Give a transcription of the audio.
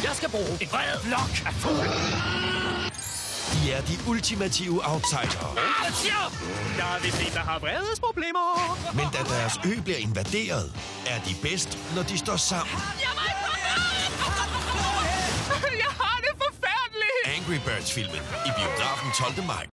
Jeg skal bruge en bred flok af fugle. De er de ultimative outsider. Der er vist en, der har vredesproblemer. Men da deres ø bliver invaderet, er de bedst, når de står sammen. Jeg har det forfærdeligt. Angry Birds-filmen i biografen 12. maj.